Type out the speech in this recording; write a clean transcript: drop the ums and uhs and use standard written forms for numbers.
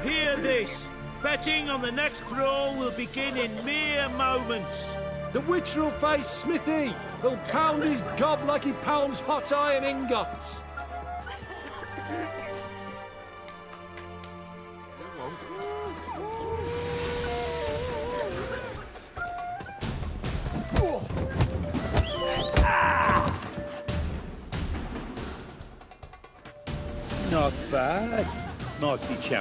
Hear this. Betting on the next brawl will begin in mere moments. The Witcher will face Smithy. He'll pound his gob like he pounds hot iron ingots. Not bad. Might be challenging.